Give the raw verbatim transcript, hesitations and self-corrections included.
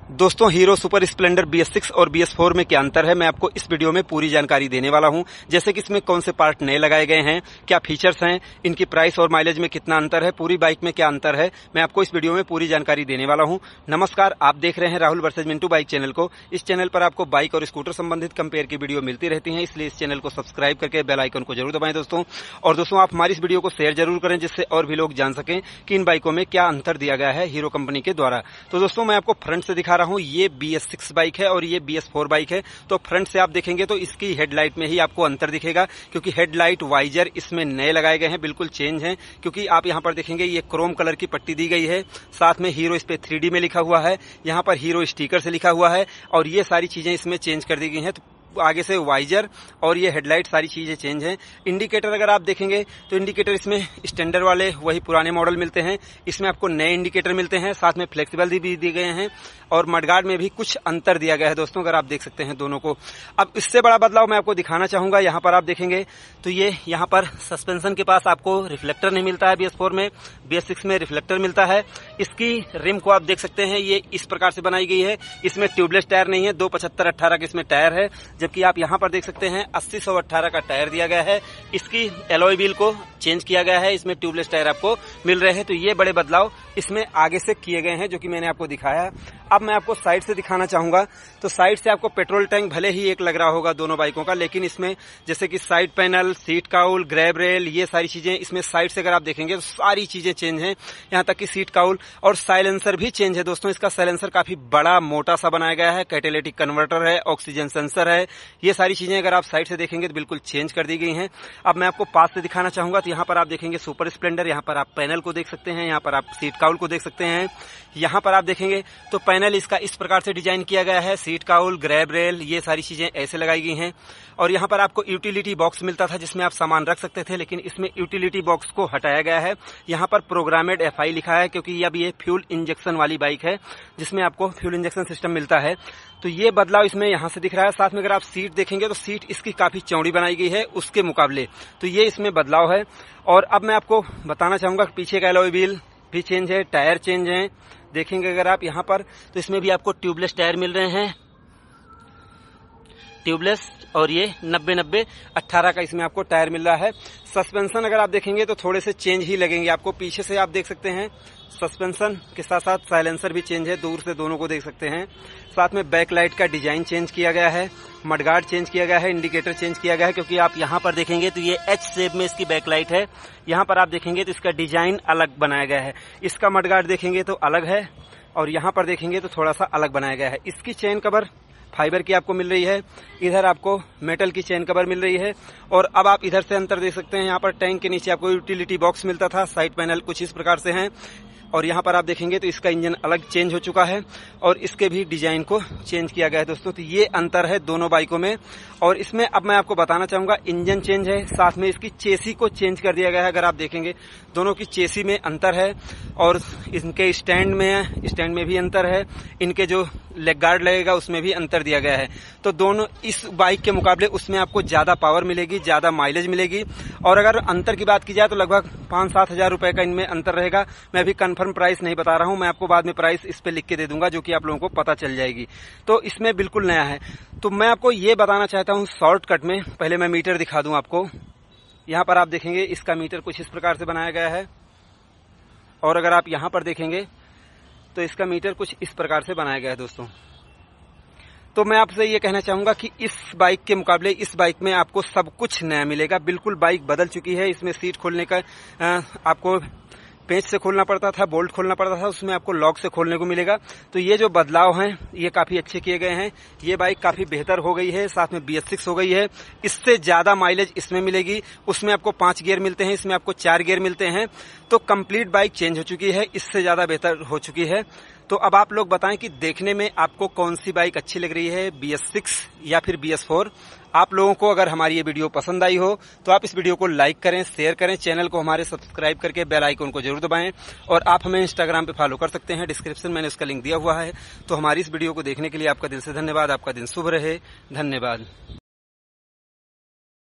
दोस्तों Hero Super Splendor B S six और B S four में क्या अंतर है, मैं आपको इस वीडियो में पूरी जानकारी देने वाला हूं। जैसे कि इसमें कौन से पार्ट नए लगाए गए हैं, क्या फीचर्स हैं, इनकी प्राइस और माइलेज में कितना अंतर है, पूरी बाइक में क्या अंतर है, मैं आपको इस वीडियो में पूरी जानकारी देने वाला हूं। नमस्कार, आप देख रहे हैं Rahul versus Mintu bike channel को। इस चैनल पर आपको बाइक और स्कूटर संबंधित कंपेयर की वीडियो मिलती रहती है, इसलिए इस चैनल को सब्सक्राइब करके बेल आइकन को जरूर दबाएं दोस्तों। और दोस्तों आप हमारी इस वीडियो को शेयर जरूर करें, जिससे और भी लोग जान सकें कि इन बाइकों में क्या अंतर दिया गया है हीरो कंपनी के द्वारा। तो दोस्तों मैं आपको फ्रंट से दिखा रहा हूं, ये बी एस सिक्स बाइक है और ये बी एस फोर बाइक है। तो फ्रंट से आप देखेंगे तो इसकी हेडलाइट में ही आपको अंतर दिखेगा, क्योंकि हेडलाइट वाइजर इसमें नए लगाए गए हैं, बिल्कुल चेंज हैं। क्योंकि आप यहां पर देखेंगे ये क्रोम कलर की पट्टी दी गई है, साथ में हीरो इस पे थ्री डी में लिखा हुआ है, यहां पर हीरो स्टिकर से लिखा हुआ है और ये सारी चीजें इसमें चेंज कर दी गई हैं। तो आगे से वाइजर और ये हेडलाइट सारी चीजें चेंज हैं। इंडिकेटर अगर आप देखेंगे तो इंडिकेटर इसमें स्टैंडर्ड वाले वही पुराने मॉडल मिलते हैं, इसमें आपको नए इंडिकेटर मिलते हैं, साथ में फ्लेक्सिबल भी दिए गए हैं और मडगार्ड में भी कुछ अंतर दिया गया है दोस्तों, अगर आप देख सकते हैं दोनों को। अब इससे बड़ा बदलाव मैं आपको दिखाना चाहूंगा। यहाँ पर आप देखेंगे तो ये यहाँ पर सस्पेंशन के पास आपको रिफ्लेक्टर नहीं मिलता है बी एस फोर में, बी एस सिक्स में रिफ्लेक्टर मिलता है। इसकी रिम को आप देख सकते हैं, ये इस प्रकार से बनाई गई है, इसमें ट्यूबलेस टायर नहीं है, दो पचहत्तर अट्ठारह के इसमें टायर है, जबकि आप यहां पर देख सकते हैं अस्सी सौ अट्ठारह का टायर दिया गया है। इसकी एलॉय व्हील को चेंज किया गया है, इसमें ट्यूबलेस टायर आपको मिल रहे हैं। तो ये बड़े बदलाव इसमें आगे से किए गए हैं, जो कि मैंने आपको दिखाया है। अब मैं आपको साइड से दिखाना चाहूंगा। तो साइड से आपको पेट्रोल टैंक भले ही एक लग रहा होगा दोनों बाइकों का, लेकिन इसमें जैसे कि side panel, seat cowl, grab rail, ये सारी चीजें इसमें साइड से अगर आप देखेंगे तो सारी चीजें चेंज हैं, यहां तक कि सीट काउल और साइलेंसर भी चेंज है दोस्तों। इसका साइलेंसर काफी बड़ा मोटा सा बनाया गया है, कैटेलिटिक कन्वर्टर है, ऑक्सीजन सेंसर है, ये सारी चीजें अगर आप साइड से देखेंगे तो बिल्कुल चेंज कर दी गई हैं। अब मैं आपको पास से दिखाना चाहूंगा। तो यहाँ पर आप देखेंगे सुपर स्प्लेंडर, यहाँ पर आप पैनल को देख सकते हैं, यहाँ पर आप सीट काउल को देख सकते हैं। यहाँ पर आप देखेंगे तो पैनल इसका इस प्रकार से डिजाइन किया गया है, सीट काउल, ग्रैब रेल, ये सारी चीजें ऐसे लगाई गई हैं। और यहाँ पर आपको यूटिलिटी बॉक्स मिलता था जिसमें आप सामान रख सकते थे, लेकिन इसमें यूटिलिटी बॉक्स को हटाया गया है। यहाँ पर प्रोग्रामेड एफ आई लिखा है, क्योंकि अब ये फ्यूल इंजेक्शन वाली बाइक है जिसमें आपको फ्यूल इंजेक्शन सिस्टम मिलता है। तो ये बदलाव इसमें यहां से दिख रहा है। साथ में अगर आप सीट देखेंगे तो सीट इसकी काफी चौड़ी बनाई गई है उसके मुकाबले, तो ये इसमें बदलाव है। और अब मैं आपको बताना चाहूंगा कि पीछे का एलॉय व्हील भी चेंज है, टायर चेंज है। देखेंगे अगर आप यहां पर तो इसमें भी आपको ट्यूबलेस टायर मिल रहे हैं, ट्यूबलेस, और ये नब्बे नब्बे अट्ठारह का इसमें आपको टायर मिल रहा है। सस्पेंशन अगर आप देखेंगे तो थोड़े से चेंज ही लगेंगे आपको, पीछे से आप देख सकते हैं सस्पेंशन के साथ साथ साइलेंसर भी चेंज है, दूर से दोनों को देख सकते हैं। साथ में बैक लाइट का डिजाइन चेंज किया गया है, मडगार्ड चेंज किया गया है, इंडिकेटर चेंज किया गया है, क्योंकि आप यहां पर देखेंगे तो ये एच शेप में इसकी बैक लाइट है। यहां पर आप देखेंगे तो इसका डिजाइन अलग बनाया गया है, इसका मडगार्ड देखेंगे तो अलग है और यहां पर देखेंगे तो थोड़ा सा अलग बनाया गया है। इसकी चेन कवर फाइबर की आपको मिल रही है, इधर आपको मेटल की चेन कवर मिल रही है। और अब आप इधर से अंतर देख सकते हैं, यहाँ पर टैंक के नीचे आपको यूटिलिटी बॉक्स मिलता था, साइड पैनल कुछ इस प्रकार से हैं। और यहाँ पर आप देखेंगे तो इसका इंजन अलग चेंज हो चुका है और इसके भी डिजाइन को चेंज किया गया है दोस्तों। तो ये अंतर है दोनों बाइकों में। और इसमें अब मैं आपको बताना चाहूंगा, इंजन चेंज है, साथ में इसकी चेसी को चेंज कर दिया गया है। अगर आप देखेंगे दोनों की चेसी में अंतर है और इनके स्टैंड में स्टैंड में भी अंतर है, इनके जो लेग गार्ड लगेगा उसमें भी अंतर दिया गया है। तो दोनों इस बाइक के मुकाबले उसमें आपको ज्यादा पावर मिलेगी, ज्यादा माइलेज मिलेगी। और अगर अंतर की बात की जाए तो लगभग पांच सात हजार रुपए का इनमें अंतर रहेगा। मैं अभी कंफर्म प्राइस नहीं बता रहा हूं, मैं आपको बाद में प्राइस इस पे लिख के दे दूंगा, जो कि आप लोगों को पता चल जाएगी। तो इसमें बिल्कुल नया है। तो मैं आपको ये बताना चाहता हूं शॉर्टकट में, पहले मैं मीटर दिखा दूं आपको। यहां पर आप देखेंगे इसका मीटर कुछ इस प्रकार से बनाया गया है और अगर आप यहां पर देखेंगे तो इसका मीटर कुछ इस प्रकार से बनाया गया है दोस्तों। तो मैं आपसे ये कहना चाहूंगा कि इस बाइक के मुकाबले इस बाइक में आपको सब कुछ नया मिलेगा, बिल्कुल बाइक बदल चुकी है। इसमें सीट खोलने का आपको पेंच से खोलना पड़ता था, बोल्ट खोलना पड़ता था, उसमें आपको लॉक से खोलने को मिलेगा। तो ये जो बदलाव हैं ये काफी अच्छे किए गए हैं। ये बाइक काफी बेहतर हो गई है, साथ में बी एस सिक्स हो गई है। इससे ज्यादा माइलेज इसमें मिलेगी, उसमें आपको पांच गियर मिलते हैं, इसमें आपको चार गियर मिलते हैं। तो कंप्लीट बाइक चेंज हो चुकी है, इससे ज्यादा बेहतर हो चुकी है। तो अब आप लोग बताएं कि देखने में आपको कौन सी बाइक अच्छी लग रही है, बी एस सिक्स या फिर बी एस फोर। आप लोगों को अगर हमारी ये वीडियो पसंद आई हो तो आप इस वीडियो को लाइक करें, शेयर करें, चैनल को हमारे सब्सक्राइब करके बेल आइकन को जरूर दबाएं। और आप हमें इंस्टाग्राम पे फॉलो कर सकते हैं, डिस्क्रिप्शन मैंने उसका लिंक दिया हुआ है। तो हमारी इस वीडियो को देखने के लिए आपका दिल से धन्यवाद। आपका दिन शुभ रहे, धन्यवाद।